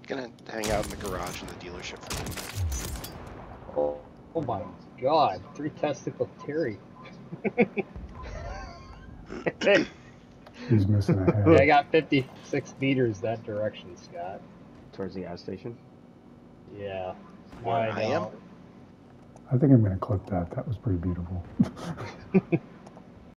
Gonna hang out in the garage in the dealership for Oh my God! 3 testicle Terry. He's missing a Yeah, I head. got 56 meters that direction, Scott. Towards the gas station. Yeah. where I am. know. I think I'm going to clip that. That was pretty beautiful.